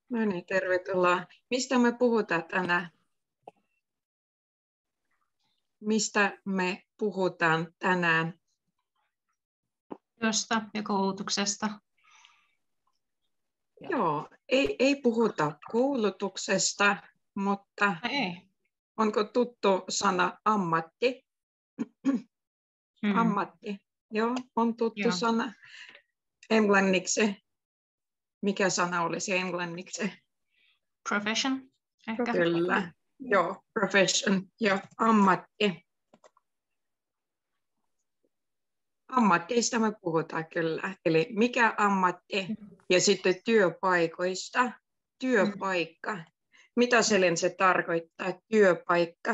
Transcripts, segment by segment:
No niin, tervetuloa. Mistä me puhutaan tänään? Mistä me puhutaan tänään? Työstä ja koulutuksesta. Joo, ei puhuta koulutuksesta, mutta Ei. onko tuttu sana ammatti? Ammatti, joo, on tuttu Joo. sana englanniksi. Mikä sana olisi englanniksi? Profession, ehkä. Kyllä, joo, profession ja ammatti. Ammatteista me puhutaan kyllä, eli mikä ammatti ja sitten työpaikoista. Työpaikka. Mitä Selin se tarkoittaa, työpaikka?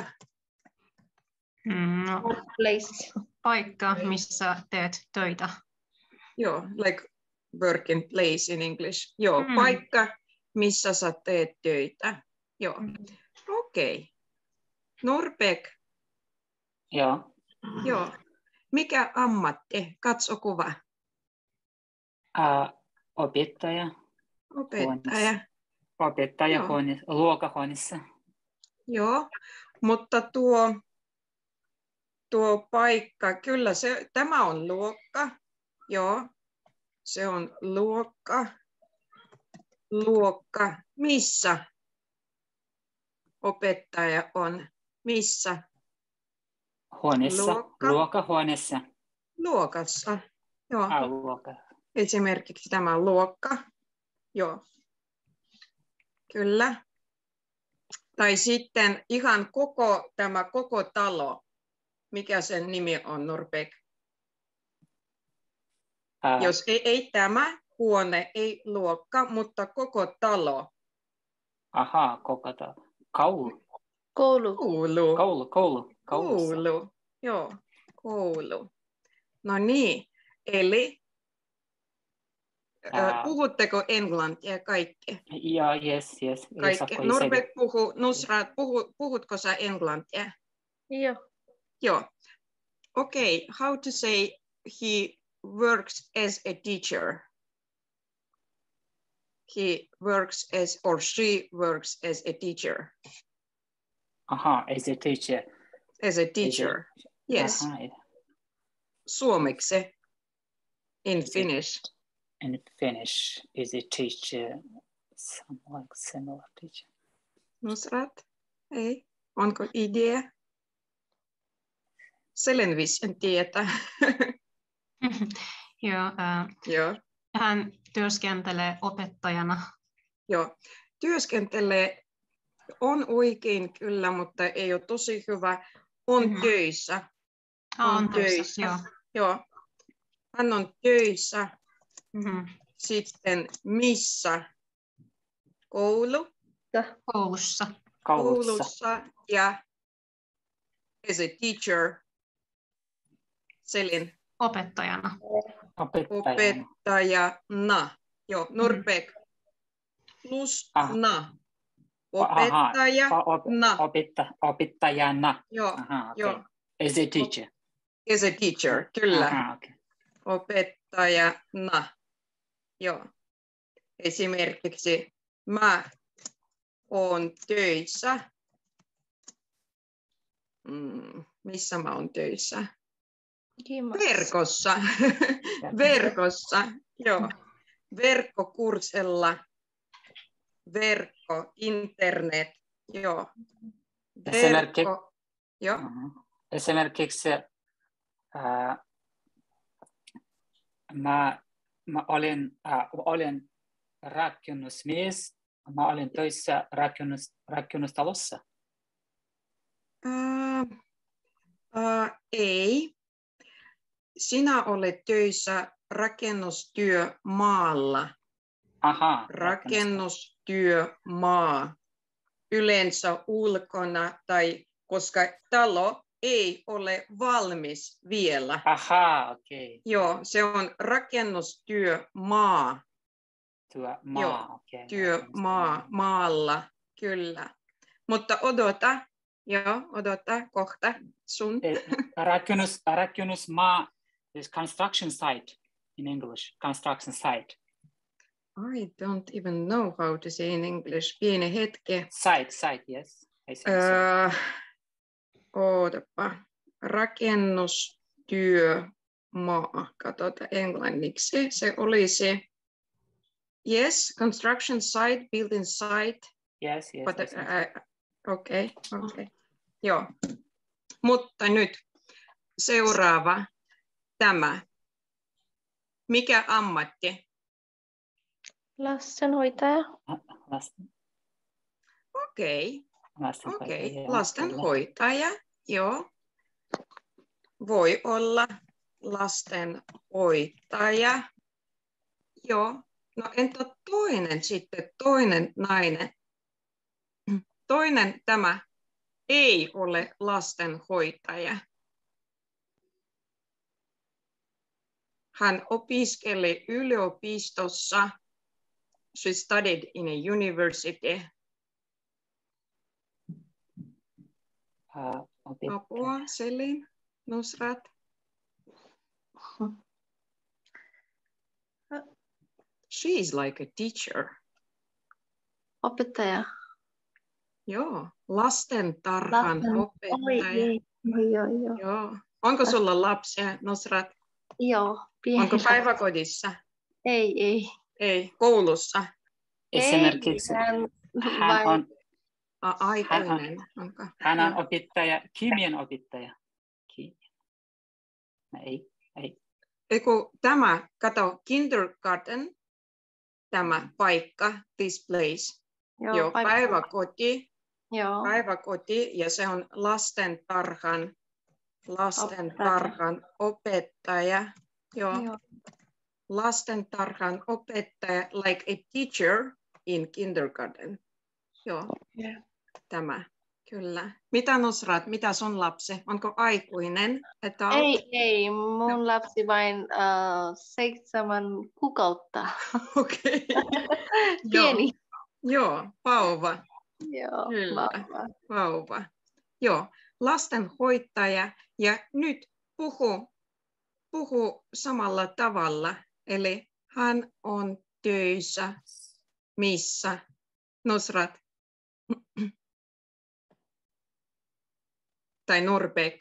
No, paikka, missä teet töitä. Joo, like working place in English. Joo, paikka, missä sä teet töitä. Joo, okei. Norbeck. Joo. Joo. Mikä ammatti? Katso kuva. Opettaja. Opettaja. Opettaja Joo. luokkahuoneessa. Joo, mutta tuo paikka, kyllä tämä on luokka. Joo, se on luokka. Luokka. Missä opettaja on? Missä? Huoneessa. Luokka. Luokkahuoneessa. Luokassa. Joo. Luokka. Esimerkiksi tämä on luokka. Joo. Kyllä. Tai sitten ihan tämä koko talo. Mikä sen nimi on, Norbeck? Jos ei tämä huone, ei luokka, mutta koko talo. Aha, koko talo. Koulu. Koulu. Joo, koulu. No niin, eli puhutteko englantia kaikki? Yeah, yes. Kaikki. Yes, Norbeck puhuu, Nusrat, puhutko sä englantia? Joo. Okay, how to say he works as a teacher? He works as, or she works as a teacher. Aha, as a teacher. As a teacher, yes. Suomeksi, in Finnish. In Finnish, is a teacher, some like similar teacher. Nusrat, ei, onko idea? Selin en tietää. Joo, hän työskentelee opettajana. Joo, työskentelee on oikein kyllä, mutta ei ole tosi hyvä. On töissä. On töissä. Joo. Hän on töissä. Sitten missä? Koulussa ja as a teacher. Selin. Opettajana. Opettajana. Joo, Norbeck. Plus na. Opettajana. Opettajana. Joo, okay. joo. As a teacher. As a teacher, kyllä. Okay. Opettajana. Joo. Esimerkiksi mä oon töissä. Missä mä oon töissä? Verkossa. Verkossa, joo. Verkkokurssilla. Verkko, internet, joo. Verkko, joo. Esimerkiksi mä olin rakennusmies. Mä olin töissä rakennustalossa. Ei. Sinä olet töissä rakennustyömaalla. Aha. Rakennustyömaa. Yleensä ulkona tai koska talo ei ole valmis vielä. Aha, okei. Okay. Joo, se on rakennustyömaa. Työmaa, maalla, kyllä. Mutta odota kohta sun. Rakennusmaa is construction site in English. Construction site. I don't even know how to say in English. Pieni hetki. Site, yes. Ootapa. Rakennustyömaa. Katsotaan englanniksi. Se olisi yes, construction site, building site. Yes. But, okay. Joo. Mutta nyt seuraava. Tämä. Mikä ammatti? Lastenhoitaja. Okei. Lastenhoitaja. Joo. Voi olla lastenhoitaja. Joo. No entä toinen sitten, toinen nainen? Toinen tämä ei ole lastenhoitaja. Hän opiskeli yliopistossa. She studied in a university. Apua, Selin, Nusrat. She's like a teacher. Opettaja. Joo, lastentarhan opettaja. Joo. Onko sulla lapsia, Nusrat? Joo. Onko päiväkodissa? Ei. Ei, koulussa? Esimerkiksi hän on aikuinen. Hän on opettaja, kemian opettaja. Ei. Eiku, tämä, kato, kindergarten, tämä paikka, this place. Joo, päiväkoti. Joo. Päiväkoti, ja se on lastentarhan opettaja. Joo. Lastentarhan opettaja, like a teacher in kindergarten. Joo. Yeah. Tämä, kyllä. Mitä Nusrat, mitä sun lapsi? Onko aikuinen? Ei. Mun lapsi vain 7 kuukautta. Okei. Pieni. Joo, vauva. Joo, kyllä. Vauva. Joo, lastenhoitaja. Ja nyt puhu samalla tavalla. Eli hän on töissä. Missä? Nusrat. Tai Norbek.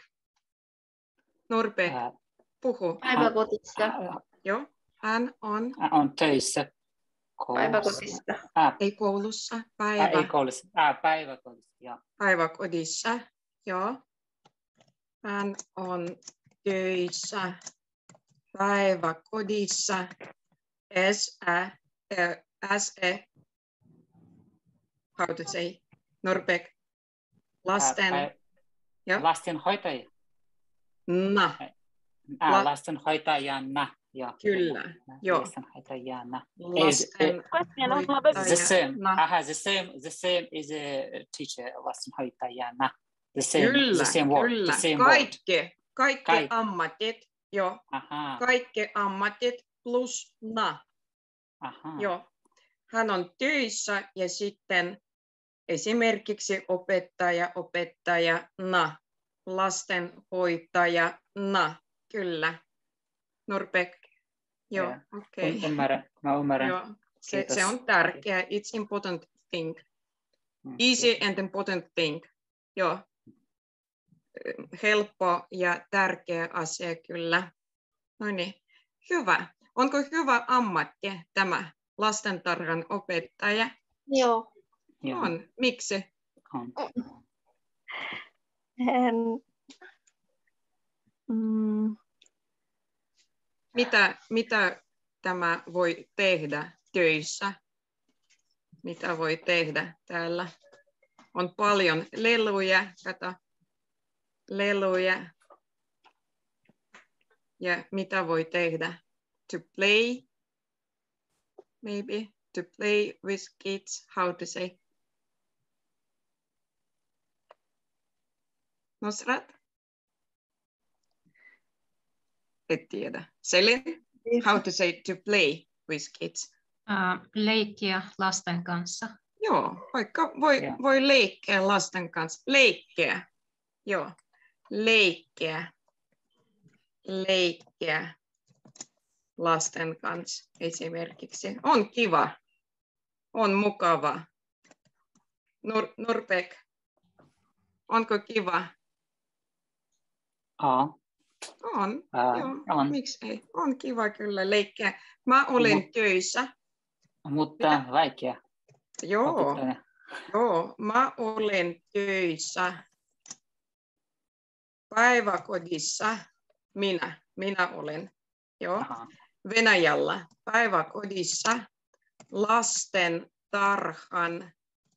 Puhu. Päiväkotissa. Joo, hän on töissä. Päiväkotissa. Ei koulussa. Ei koulussa. Päiväkodissa. Ja. Päiväkodissa. Joo. Hän on töissä päiväkodissa. How to say? Norbek. Lastenhoitaja. Lastenhoitajana. Kyllä. Joo. Lastenhoitajana. The same is a teacher. Lastenhoitajana. The same word. Kyllä. The same Kaikki ammatit. Joo. Aha. Kaikki ammatit plus na. Aha. Joo. Hän on töissä ja sitten esimerkiksi opettajana, lastenhoitajana, kyllä. Norbek, joo, okei. Ymmärrän. Joo, se on tärkeä, it's important thing. Easy and important thing, joo. Helppo ja tärkeä asia, kyllä. No niin, hyvä. Onko hyvä ammatti tämä lastentarhan opettaja? Joo. On. Miksi? Mitä tämä voi tehdä töissä? Mitä voi tehdä täällä? On paljon leluja. Kato. Leluja. Ja mitä voi tehdä? To play. Maybe. To play with kids. How to say? Nusrat? Et tiedä. Selin? How to say to play with kids? Leikkiä lasten kanssa. Joo, vaikka voi leikkiä lasten kanssa. Leikkiä. Joo. Leikkiä. lasten kanssa esimerkiksi. On kiva, on mukava. Nurpek, onko kiva? On, joo. On. Miksi ei? On kiva kyllä leikkiä. Mä olen töissä. Mutta vaikea. Joo, mä olen töissä päiväkodissa. Minä olen Venäjällä päiväkodissa lasten tarhan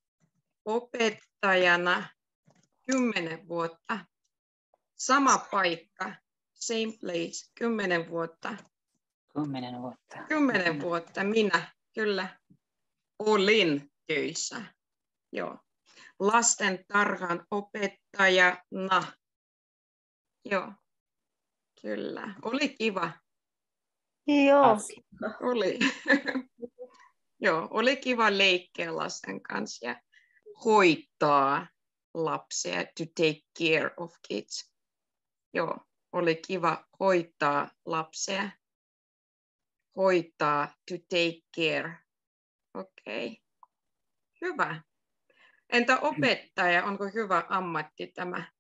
opettajana 10 vuotta. Sama paikka, same place, 10 vuotta. 10 vuotta. 10 vuotta minä kyllä olin töissä. Joo. Lasten tarhan opettajana. Joo. Kyllä. Oli kiva. Joo. Oli. Joo, oli kiva leikkiä lasten kanssa ja hoitaa lapsia, to take care of kids. Joo, oli kiva hoitaa lapsia. Hoitaa, to take care. Okei. Hyvä. Entä opettaja, onko hyvä ammatti tämä?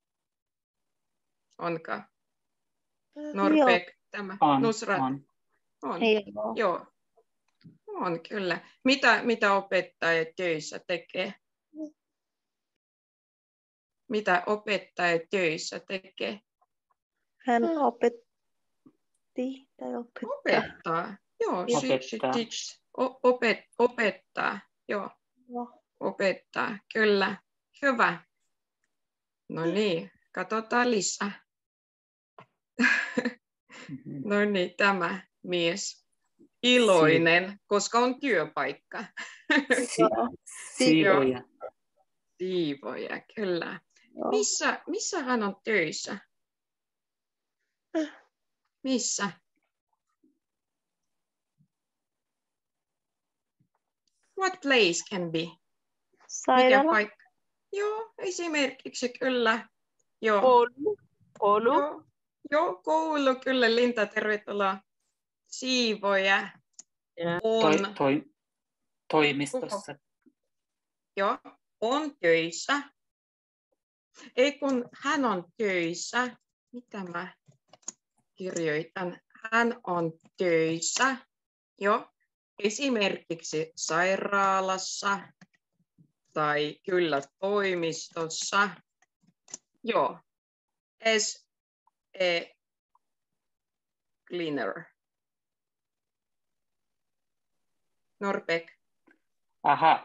Onko? Norpek, tämä? Nusrat? On. Joo. On kyllä. Mitä opettaja töissä tekee? Mitä opettaja töissä tekee? Hän opetti tai opettaa. Joo, opettaa. Joo. Opettaa, kyllä. Hyvä. No niin, katsotaan lisää. No niin, tämä mies. Iloinen, koska on työpaikka. Siivoja. Siivoja, kyllä. Missä hän on töissä? Missä? What place can be? Sairaala. Mikä paikka? Joo, esimerkiksi kyllä. Joo. Koulu. Joo, koulu, kyllä. Linta, tervetuloa. Siivoja. On. Toimistossa. Joo, on töissä. Ei kun hän on töissä. Mitä mä kirjoitan? Hän on töissä. Joo. Esimerkiksi sairaalassa tai kyllä toimistossa. Joo. As a cleaner. Norpek. Aha.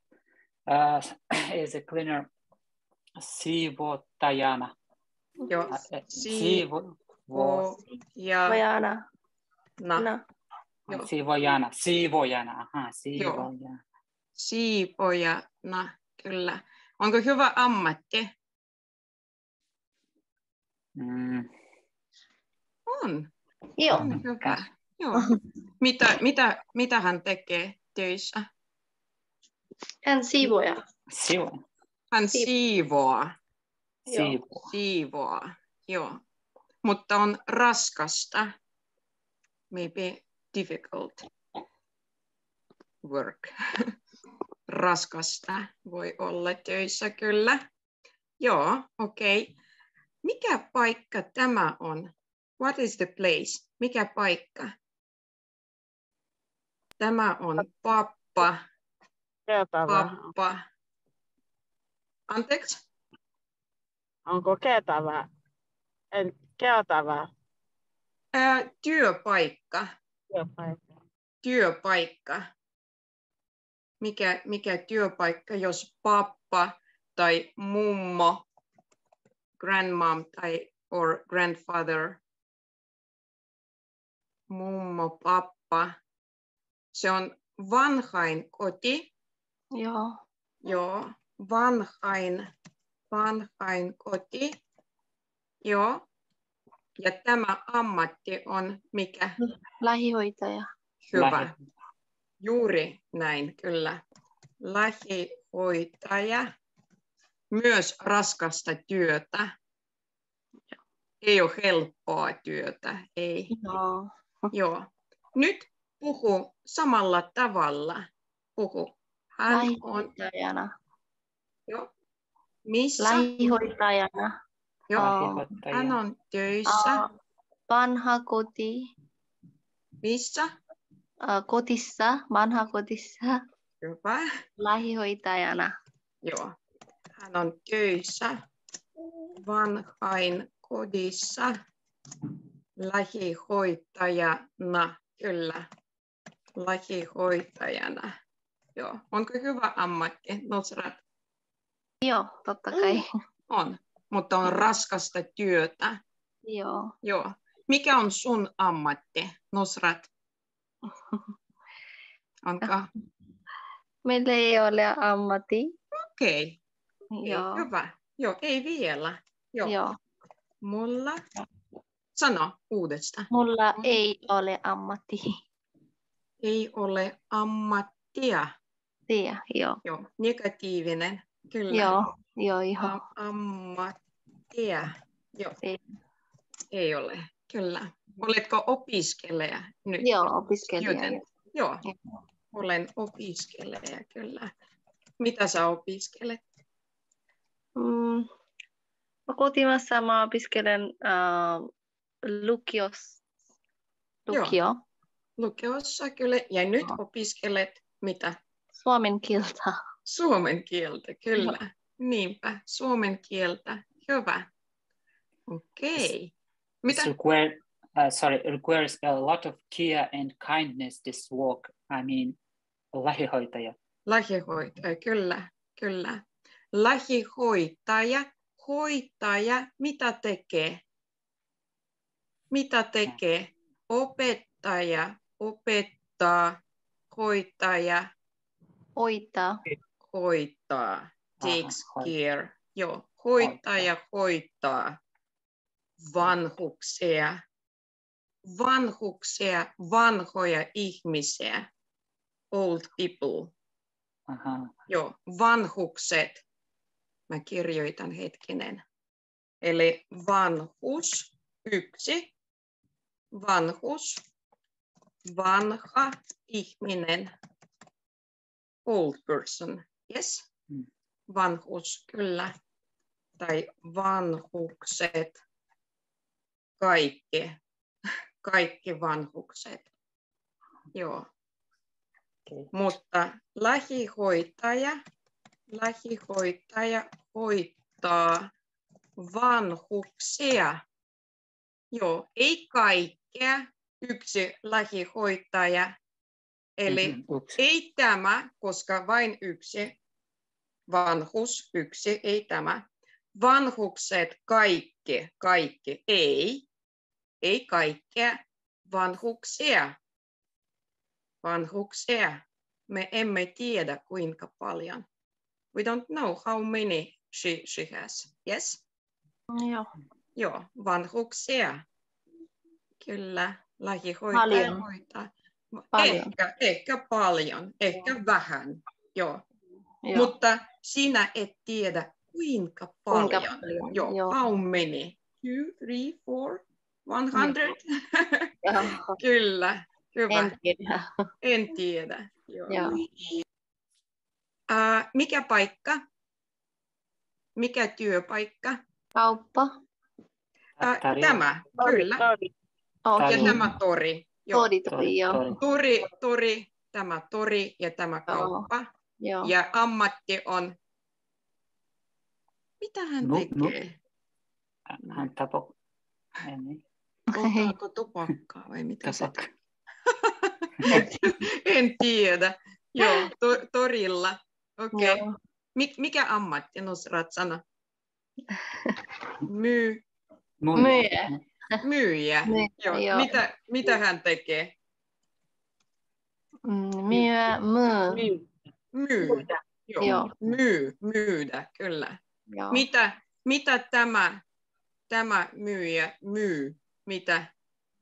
As a cleaner. Siivottajana. Joo. Siivojana. Siivojana. Aha, siivojana. Siivojana, kyllä. Onko hyvä ammatti? On. Joo. On hyvä. Joo. Mitä hän tekee töissä? Hän siivoja. Hän siivoaa. Siivoaa. Joo. Mutta on raskasta. Maybe difficult work. Raskasta voi olla töissä kyllä. Joo, okei. Mikä paikka tämä on? What is the place? Mikä paikka? Tämä on pappa. Pappa. Anteeksi? Onko käytävä? Käytävä. Työpaikka. Työpaikka. Mikä työpaikka, jos pappa tai mummo, grandmom tai or grandfather, mummo, pappa, se on vanhain koti. Joo, vanhain koti. Joo. Ja tämä ammatti on mikä? Lähihoitaja. Hyvä. Juuri näin, kyllä. Lähihoitaja. Myös raskasta työtä. Ei ole helppoa työtä, ei. Joo. Nyt puhu samalla tavalla. Puhu. Hän on... Lähihoitajana. Joo. Missä? Lähihoitajana. Joo. Hän on töissä. Vanha koti. Missä? Kotissa. Vanha kotissa. Hyvä. Lähihoitajana. Joo. Hän on töissä. Vanhain kodissa. Lähihoitajana. Kyllä. Lähihoitajana. Joo. Onko hyvä ammatti, Nusrat? Joo, totta kai. On, mutta on raskasta työtä. Joo. Joo. Mikä on sun ammatti, Nusrat? Onko? Meillä ei ole ammatti. Okei. Joo. Hyvä. Joo, ei vielä. Joo. Mulla. Sano uudestaan. Mulla ei ole ammatti. Ei ole ammattia. Joo. Joo, negatiivinen. Kyllä. Joo. Ammattia. Joo. Ei ole. Kyllä. Oletko opiskelija nyt? Joo, opiskelija. Joo. Olen opiskelija, kyllä. Mitä sä opiskelet? Kotimassa mä opiskelen Lukiossa, kyllä. Ja nyt opiskelet mitä? Suomen kieltä. Suomen kieltä, kyllä. Niinpä, suomen kieltä. Hyvä. Okei. Mitä? Requires a lot of care and kindness this work. I mean, lähihoitaja. Lähihoitaja, kyllä. Lähihoitaja, hoitaja, mitä tekee? Mitä tekee? Opettaja, opettaa, hoitaja. Hoitaa. Takes care. Joo, hoitaja hoitaa vanhuksia, vanhoja ihmisiä, old people. Joo, vanhukset. Mä kirjoitan hetkinen. Eli vanhus, yksi, vanhus, vanha ihminen, old person, yes? Vanhus, kyllä. Tai vanhukset, kaikki vanhukset. Joo. Mutta lähihoitaja hoitaa vanhuksia. Joo, ei kaikkea, yksi lähihoitaja. Eli ei tämä, koska vain yksi vanhus, yksi, ei tämä. Vanhukset, kaikki, ei kaikkea, vanhuksia. Me emme tiedä kuinka paljon. We don't know how many she has. Yes? Joo, vanhuksia. Kyllä, lähihoitaja hoitaa. Ehkä paljon, ehkä vähän. Joo. Mutta sinä et tiedä kuinka paljon. Joo. How many? 2, 3, 4, 100? Kyllä. Hyvä. En tiedä. Joo. Mikä paikka? Mikä työpaikka? Kauppa. Tämä, kyllä. Ja tämä tori. Tori, tämä tori ja tämä kauppa. Ja ammatti on... Mitä hän tekee? Hän tapaa. Poltaako tupakkaa vai mitä se tekee? En tiedä. Joo, torilla. Okei. Mikä ammatti, Nusrat, sano? Myyjä. Joo. Mitä hän tekee? Myydä, kyllä. Joo. Mitä tämä myyjä myy? Mitä?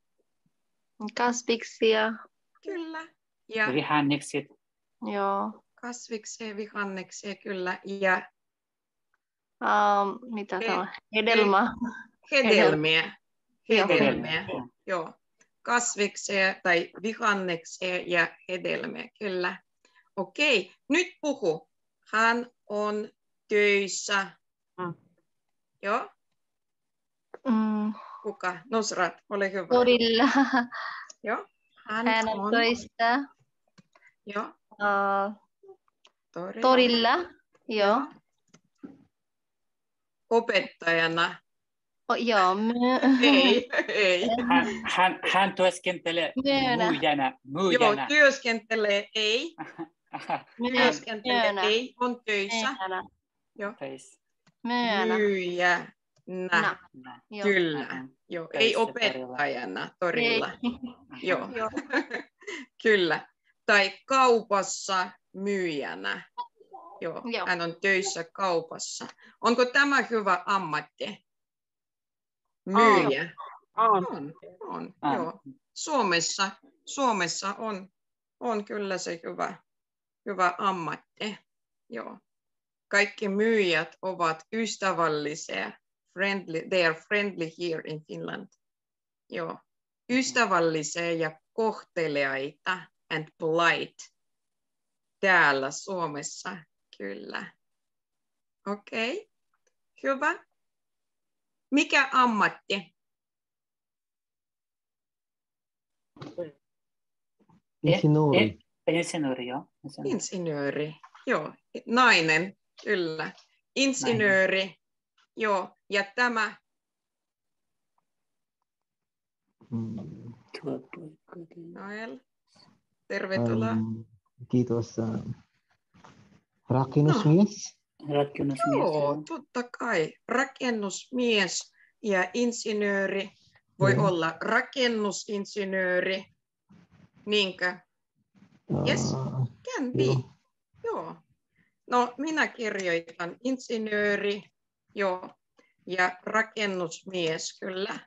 Kasviksia. Kyllä. Ja vihannekset. Joo. Kasviksia, vihanneksia, kyllä. Ja mitä tämä? Hedelmiä. Joo. kasviksia tai vihanneksia ja hedelmiä, kyllä. Okei, nyt puhu. Hän on töissä. Joo. Kuka? Nusrat, ole hyvä. Torilla. Joo. Hän on töissä. Joo. Torilla. Joo. Opettajana. Joo. Ei. Hän työskentelee myyjänä. Joo, työskentelee ei. Työskentelee ei, on töissä. Joo. Myyjänä. Kyllä. Joo. Ei opettajana torilla. Joo. Kyllä. Tai kaupassa myyjänä. Joo. Hän on töissä kaupassa. Onko tämä hyvä ammatti? Myyjä. On. Joo. Suomessa on kyllä se hyvä ammatti. Joo. Kaikki myyjät ovat ystävällisiä. They are friendly here in Finland. Joo. Ystävällisiä ja kohteliaita and polite. Täällä Suomessa, kyllä. Okei. Hyvä. Mikä ammatti? Insinööri. Insinööri, joo. Nainen, kyllä. Insinööri, joo. Ja tämä? Noel, tervetuloa. Kiitos. Rakennusmies. Joo, totta kai. Rakennusmies ja insinööri voi olla rakennusinsinööri. Niinkö? Yes, can be. Joo. No, minä kirjoitan insinööri, joo, ja rakennusmies, kyllä.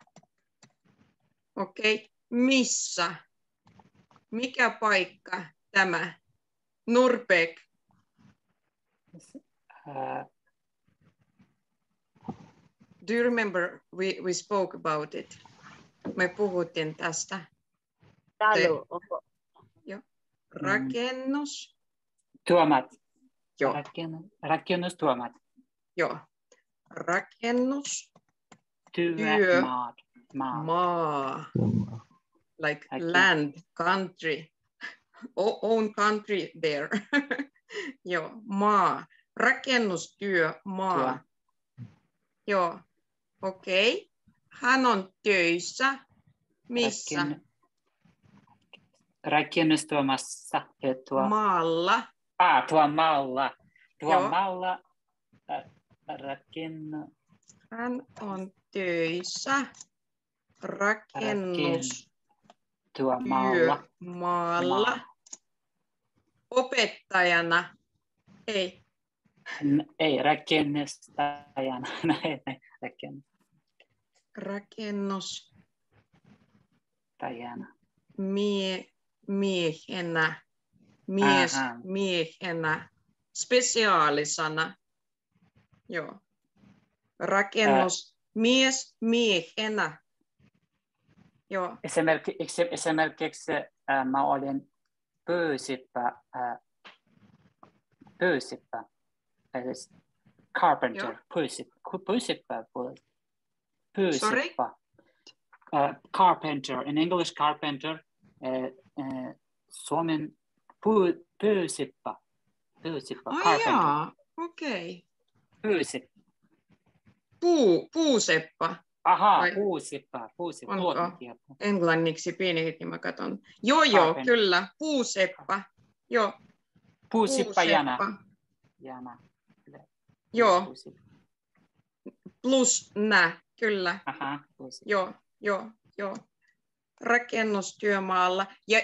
Okei, missä? Mikä paikka tämä? Nurbeck. Do you remember we spoke about it? Me puhuttiin tästä. Joo. Rakennus. Tuomat. Joo. Rakennustuomat. Joo. Rakennus. Maa. Like land, country. Own country there. Joo, maa. Rakennustyö, maa. Joo, okei. Hän on töissä. Missä? Rakennustuomassa. Maalla. Tuomalla. Hän on töissä. Rakennustyömaalla. Opettajana. Ei. Ei, rakennustajana. Rakennustajana. Miehenä. Miehenä. Spesiaalisana. Joo. Miehenä. Joo. Esimerkiksi mä olin pyysippä. Carpenter. Pyysippä. Sorry? Carpenter. In English, carpenter. Suomen pyysippä. Jaa, okei. Pyysippä. Puuseppä. Aha, puuseppä. Onko englanniksi pieni, mä katson. Joo, kyllä. Puuseppä. Joo. Puuseppä Jana. Joo. Plus nä, kyllä. Aha, joo. Rakennustyömaalla. Ja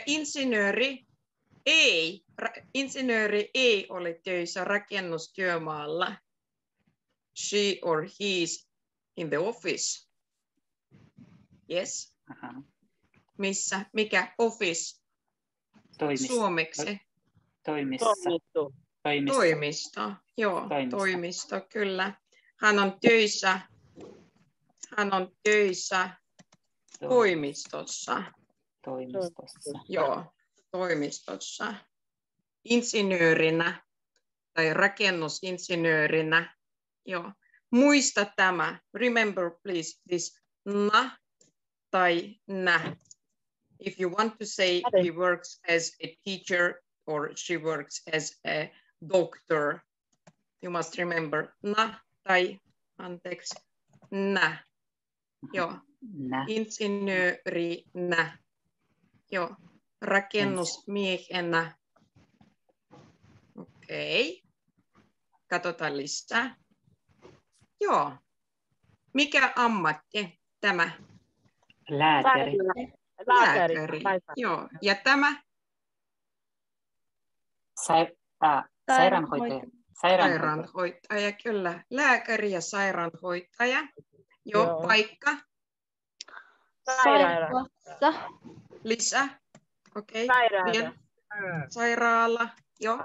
insinööri ei ole töissä rakennustyömaalla. She or he is in the office. Yes. Aha. Missä? Mikä office? Suomeksi. Toimisto. Joo, toimisto, kyllä. Hän on töissä toimistossa. Toimistossa. Joo, toimistossa. Insinöörinä tai rakennusinsinöörinä. Joo. Muista tämä. Remember please this na tai nä. If you want to say he works as a teacher or she works as a doctor, you must remember na tai anteeksi nä. Joo. Insinöörinä. Joo. Rakennusmiehenä. Okei. Katsotaan lisää. Joo. Mikä ammatti tämä? Lääkäri. Lääkäri. Joo. Ja tämä? Sairaanhoitaja. Sairaanhoitaja, kyllä. Lääkäri ja sairaanhoitaja. Joo. Paikka? Sairaalassa. Lisää. Okei. Sairaala. Sairaala. Joo.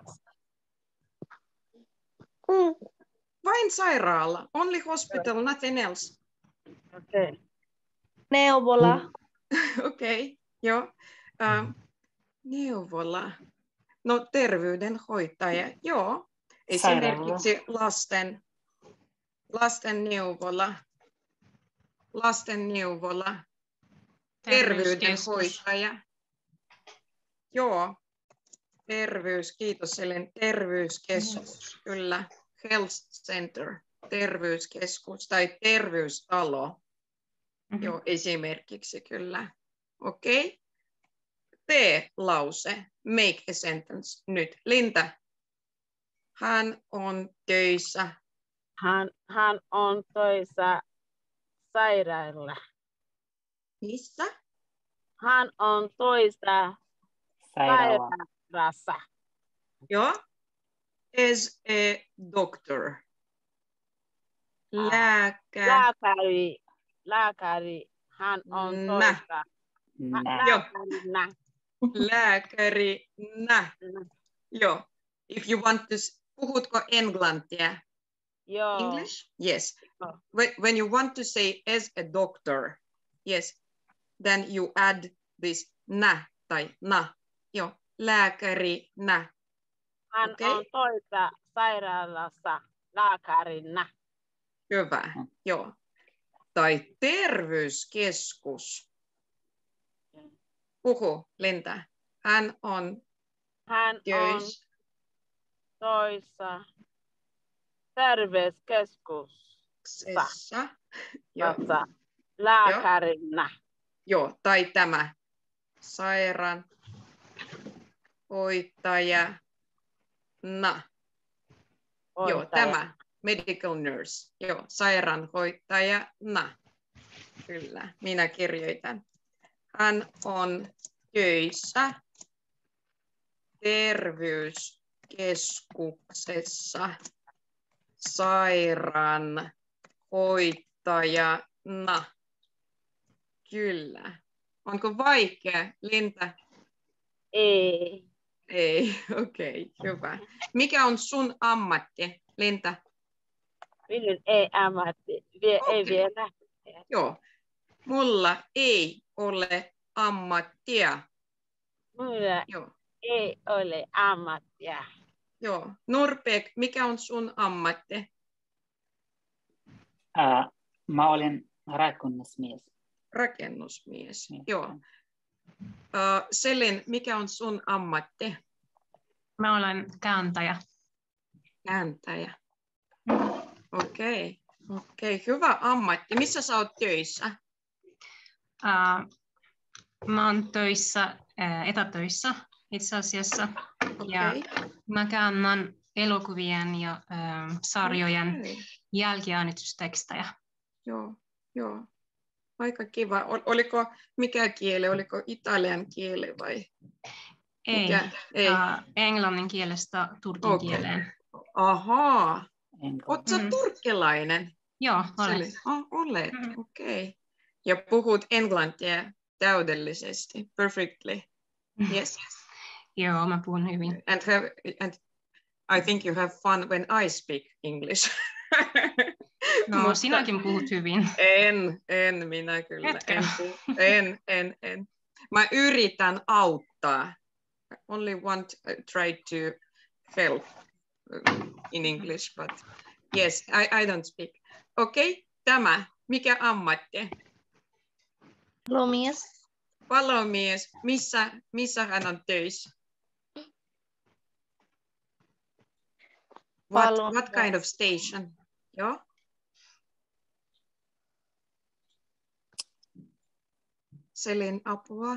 Vain sairaala. Only hospital, nothing else. Okei. Neuvola. Okei. Joo. Neuvola. No terveydenhoitaja. Joo. Esimerkiksi lasten neuvola. Lastenneuvola. Terveydenhoitaja. Joo. Kiitos Elen. Terveyskeskus, kyllä. Health center, terveyskeskus tai terveystalo. Joo, esimerkiksi kyllä. Okei. Tee lause. Make a sentence. Nyt. Linda. Hän on töissä. Hän on töissä sairaala. Missä? Hän on töissä sairaalassa. Joo. As a doctor. Lääkäri. Hän on töissä. Lääkärinä. Joo. If you want to, puhutko englantia? Joo. English? Yes. When you want to say as a doctor, yes, then you add this na tai na. Joo. Lääkärinä. Hän on töissä sairaalassa lääkärinä. Hyvä. Joo. Tai terveyskeskus. Puhu, Linda. Hän on töissä terveyskeskuksessa lääkärinä. Joo, tai tämä sairaanhoitaja. Joo, tämä medical nurse. Joo, sairaanhoitajana. Kyllä, minä kirjoitan. Hän on töissä terveyskeskuksessa sairaanhoitajana. Kyllä. Onko vaikea, Linda? Ei. Ei, okei, hyvä. Mikä on sun ammatti, Linda? Minun ei ammatti, ei vielä. Joo, mulla ei ole ammattia. Mulla ei ole ammattia. Joo, Nurbeek, mikä on sun ammatti? Mä olen rakennusmies. Rakennusmies, joo. Selin, mikä on sun ammatti? Mä olen kääntäjä. Kääntäjä. Okei, hyvä ammatti. Missä sä oot töissä? Mä oon töissä, etätöissä itse asiassa. Ja mä käännän elokuvien ja sarjojen jälkiäänitystekstejä. Joo. Aika kiva. Oliko mikä kieli? Oliko italian kieli vai? Ei. Englannin kielestä turkin kieleen. Ahaa. Oot sä turkkilainen? Joo, olen. Olet, okei. Ja puhut englantia täydellisesti, perfectly. Yes. Joo, mä puhun hyvin. And I think you have fun when I speak English. No, sinäkin puhut hyvin. En minä kyllä. En. Mä yritän auttaa. I only try to help in English, but yes, I don't speak. Okei, tämä. Mikä ammatti? Palomies. Palomies. Missä hän on töissä? What kind of station? Joo. Selin apua.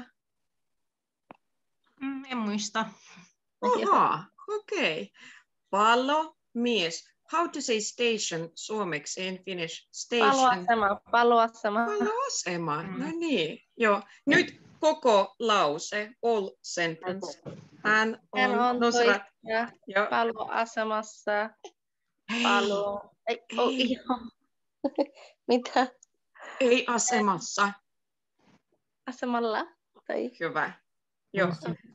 En muista. Oha, okei. Palomies. How to say station suomeksi in Finnish? Station. Paloasema. Paloasema. No niin. Joo. Nyt koko lause, all sentence. Hän on töissä paloasemassa. Mitä? Ei asemassa. Asemalla? Tai... Hyvä. Joo.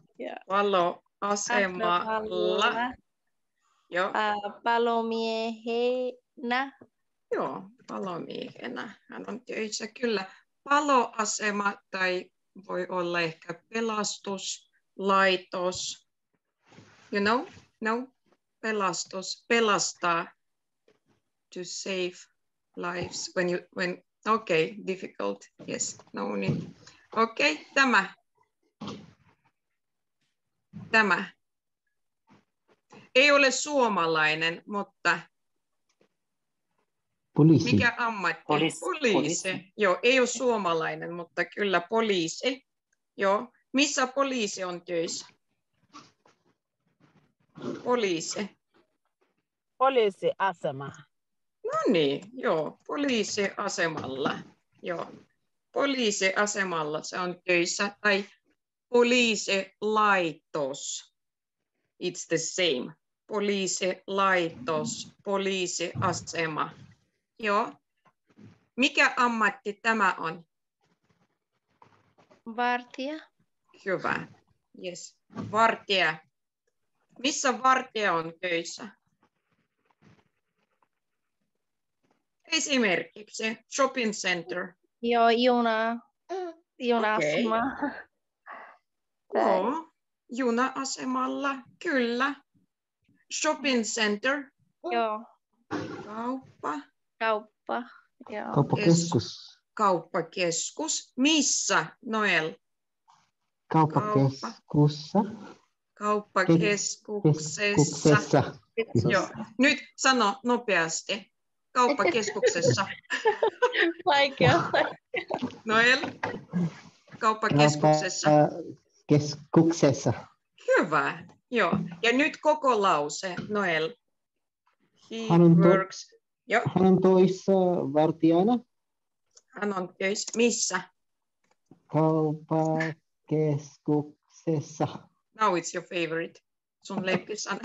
Paloasemalla. Joo. Palomiehenä. Joo, palomiehenä. Hän on töissä kyllä. Paloasema tai voi olla ehkä pelastuslaitos. You know? No? Pelastus. Pelastaa. To save lives. Okay, difficult. Yes, no need. Okei, tämä. Tämä. Ei ole suomalainen, mutta Poliisi. mikä ammatti? Poliisi. Joo, ei ole suomalainen, mutta kyllä poliisi. Joo. Missä poliisi on töissä? Poliisi. Poliisiasema. No niin, joo, poliisiasemalla. Joo. Poliisiasemalla se on töissä tai poliisilaitos. It's the same. Poliisilaitos, poliisiasema. Joo. Mikä ammatti tämä on? Vartija. Hyvä. Yes. Vartija. Missä vartija on töissä? Esimerkiksi shopping center. Joo, juna-asema. Joo, juna-asemalla, kyllä. Shopping center. Joo. Kauppa. Joo. Kauppakeskus. Kauppakeskus. Missä, Noel? Kauppakeskussa. Kauppakeskuksessa. Joo. Nyt sano nopeasti. Kauppakeskuksessa. Vaikea. Noel? Kauppakeskuksessa. Keskuksessa. Hyvä. Joo. Ja nyt koko lause, Noel. Hän on töissä vartijana. Hän on töissä. Missä? Kauppakeskuksessa. Now it's your favorite. Sun lempisana.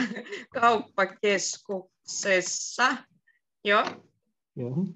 Kauppakeskuksessa. Joo. Joo.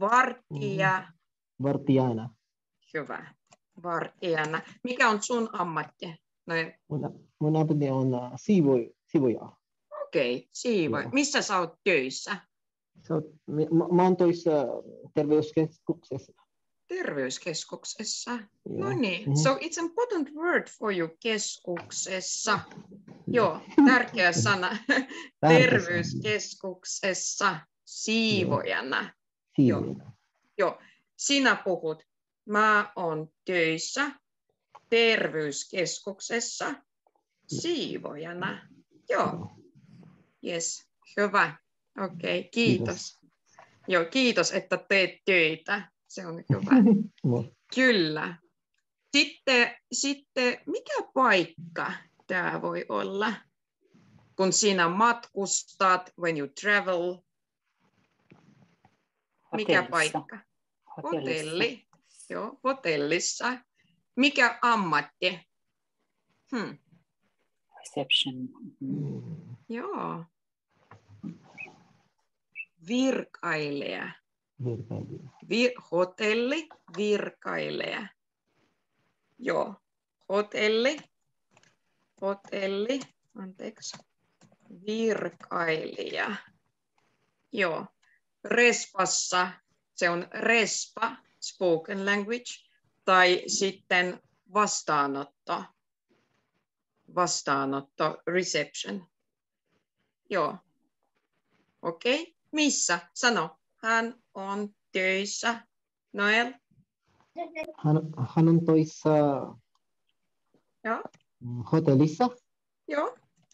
Vartijana. Hyvä. Vartijana. Mikä on sun ammatti? No, mun ammatti on siivoja. Okei, siivoja. Missä sä oot töissä? Mä oon töissä terveyskeskuksessa. Terveyskeskuksessa. No niin. So it's important word for you, keskuksessa. Joo, tärkeä sana. Terveyskeskuksessa. Siivojana. Joo. Sinä puhut. Mä oon töissä terveyskeskuksessa siivojana. Joo. Yes. Hyvä. Okei, kiitos. Joo, kiitos, että teet töitä. Se on hyvä. Kyllä. Sitten mikä paikka tämä voi olla? Kun sinä matkustat, when you travel. Mikä paikka? Hotelli. Joo, hotellissa. Mikä ammatti? Reception. Joo. Virkailija. Hotelli, virkailija. Joo. Hotelli. Anteeksi. Virkailija. Joo. Respassa. Se on respa, spoken language. Tai sitten vastaanotto. Vastaanotto, reception. Joo. Okei. Missä? Sano. Hän on töissä. Noel? Hän on töissä Joo. hotellissa. Joo.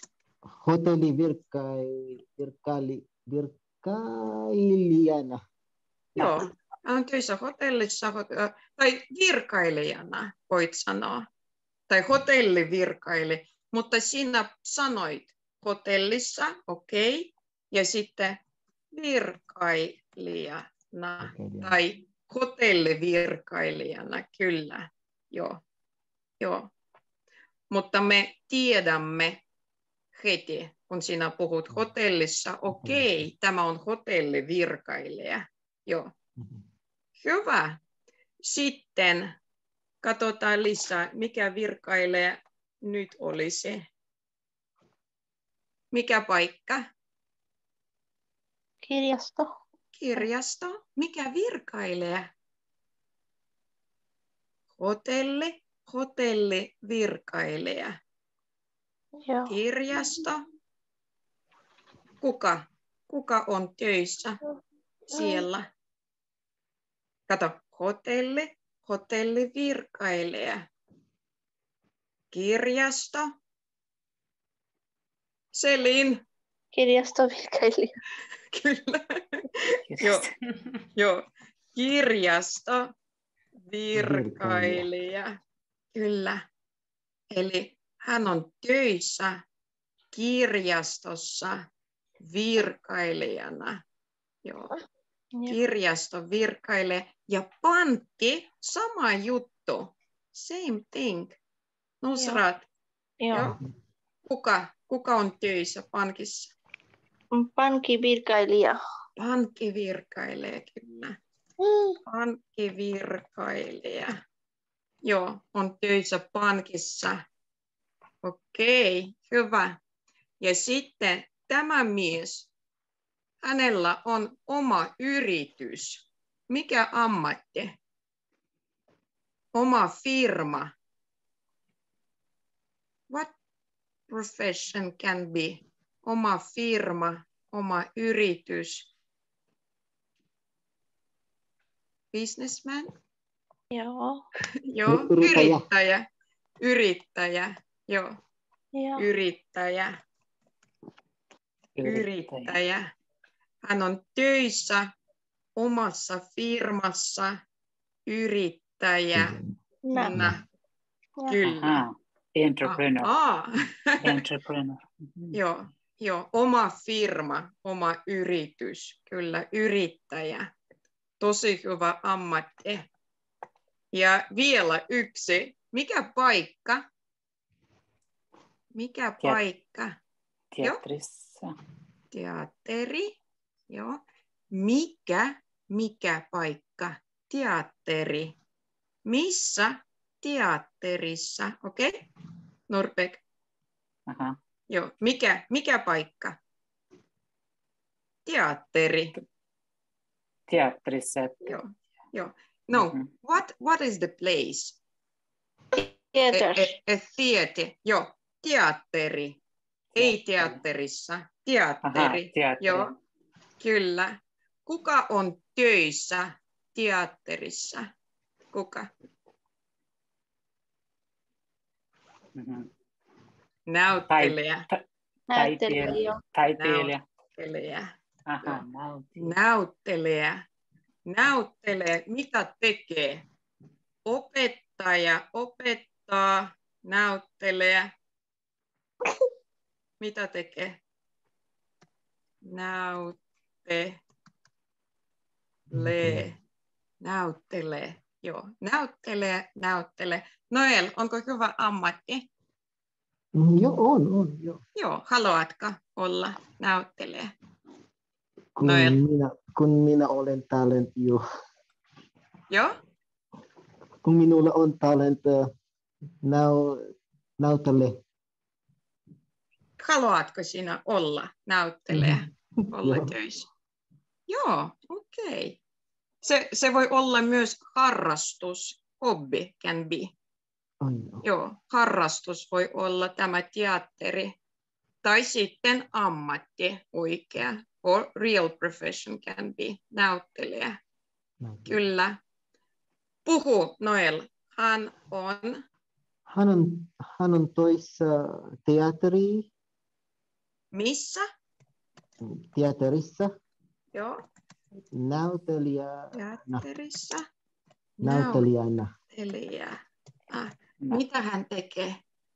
Virkailijana. Joo. Hän on töissä hotellissa tai virkailijana, voit sanoa. Tai hotellivirkaili. Mutta sinä sanoit hotellissa, okei. Ja sitten virkailijana tai hotellivirkailijana, kyllä. Joo. Joo. Mutta me tiedämme heti, kun sinä puhut hotellissa, okei, tämä on hotellivirkailija. Joo. Hyvä. Sitten katsotaan lisää, mikä virkailija nyt olisi. Mikä paikka? Kirjasto. Kirjasto. Mikä virkailija? Hotelli. Hotellivirkailija. Joo. Kirjasto. Kuka on töissä siellä? Kato, hotellivirkailija. Kirjasto. Selin. Kirjastovirkailija. Kyllä. Joo. Kirjasto. Virkailija. Kyllä. Eli hän on töissä kirjastossa virkailijana. Joo. Kirjasto virkailija ja pankki, sama juttu. Same thing. Nusrat. Joo. Kuka on töissä pankissa? Pankkivirkailija. Pankkivirkailija, kyllä. Pankkivirkailija. Joo, on töissä pankissa. Okei, hyvä. Ja sitten tämä mies, hänellä on oma yritys. Mikä ammatti? Oma firma. What profession can be? Oma firma, oma yritys. Businessman? Joo. Joo, yrittäjä. Joo. Yrittäjä. Hän on töissä omassa firmassa yrittäjänä. Kyllä. Entrepreneur. Entrepreneur. Joo, oma firma, oma yritys. Kyllä, yrittäjä. Tosi hyvä ammatti. Ja vielä yksi. Mikä paikka? Mikä paikka? Teatterissa. Teatteri. Joo. Mikä paikka? Teatteri. Missä teatterissa? Okei. Okay. Norbeck. Joo. Mikä paikka? Teatteri. Teatterissa. Joo. No, what is the place? Theater. A theater. Joo, teatteri. Ei teatterissa. Teatteri. Joo, kyllä. Kuka on töissä teatterissa? Kuka? Näyttelijä. Näyttelee, mitä tekee? Opettaja opettaa, näyttelee. Mitä tekee? Näyttelee. Joo, näyttelee. Noel, onko hyvä ammatti? Joo, on. Joo, haluatko olla näyttelijä? Kun minä olen talent, Joo? Kun minulla on talent, näyttele. Haluatko sinä olla näyttelijä? Olla töissä? Joo, okei. Se voi olla myös harrastus, hobby can be. Joo, harrastus voi olla tämä teatteri. Tai sitten ammatti oikea. Or real profession can be näyttelijä. Kyllä. Puhu, Noel. Hän on toissa teatteri. Missä? Teatterissa. Joo. Näyttelijä. Teatterissa. Näyttelijänä. Mitä hän tekee?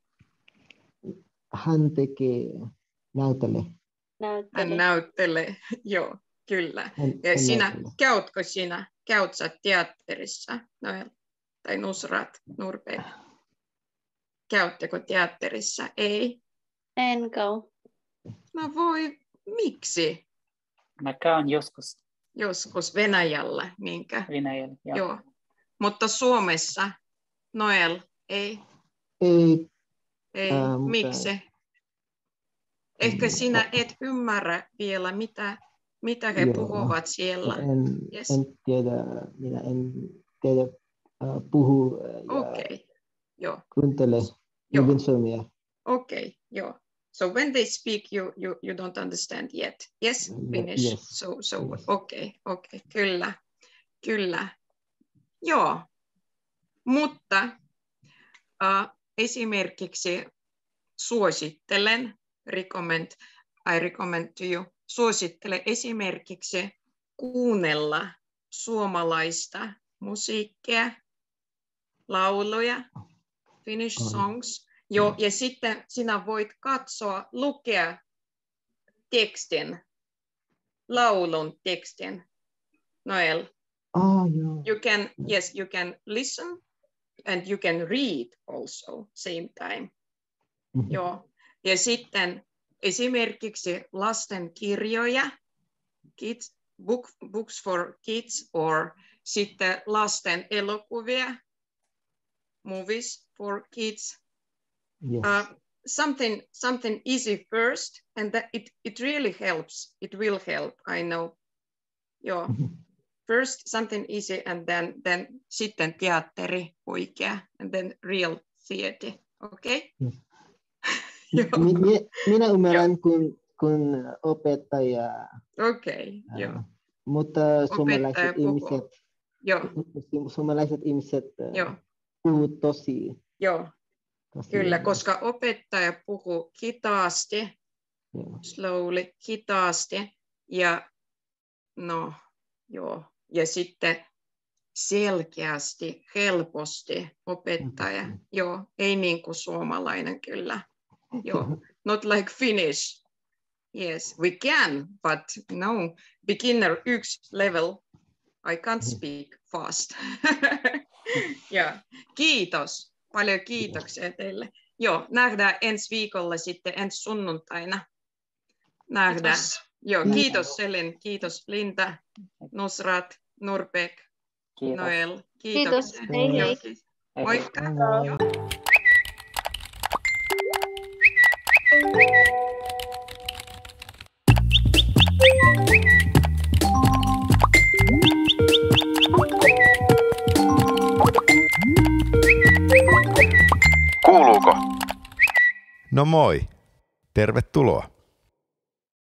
Hän tekee näyttelee. Hän näyttelee, joo, kyllä. Ja sinä, käytkö sä teatterissa, Noel? Tai Nusrat, Nurbeek? Käyttekö teatterissa? Ei. En käy. No voi, miksi? Mä käyn joskus. Joskus Venäjällä, niinkö? Venäjällä, joo. Mutta Suomessa, Noel, ei? Ei. Miksi? Ehkä sinä et ymmärrä vielä, mitä he puhuvat siellä. En tiedä, minä en tiedä puhu ja kuuntele hyvin suomea. Okay, joo. So when they speak, you don't understand yet. Yes, Finnish. Yes. So yes. Okay, kyllä. Joo, mutta esimerkiksi suosittelen, I recommend to you, suosittele esimerkiksi kuunnella suomalaista musiikkia, lauluja, Finnish songs. Joo, ja sitten sinä voit lukea tekstin, laulun tekstin, Noel. You can listen and you can read also same time. Joo. Ja sitten esimerkiksi lasten kirjoja, books for kids, or sitten lasten elokuvia, movies for kids. Yes. Something easy first, and that it really helps. It will help, I know. Joo. First something easy, and then sitten teatteri oikea, and then real theater. Okay? Yes. Minä ymmärrän kun opettaja. Okei, joo. Mutta suomalaiset ihmiset puhuu tosi. Joo. Kyllä, koska opettaja puhuu hitaasti, slowly, hitaasti, ja ja sitten selkeästi, helposti opettaja. Joo, ei niin kuin suomalainen kyllä. Joo, not like Finnish. Yes, we can, but no, beginner 1 level, I can't speak fast. Ja kiitos. Paljon kiitoksia teille. Joo, nähdään ensi viikolla sitten, ensi sunnuntaina. Nähdään. Joo, kiitos Selin, kiitos Linda, Nusrat, Nurbeek, Noel. Kiitos. Hei. Moikka. Joo. Kuuluuko? No moi. Tervetuloa.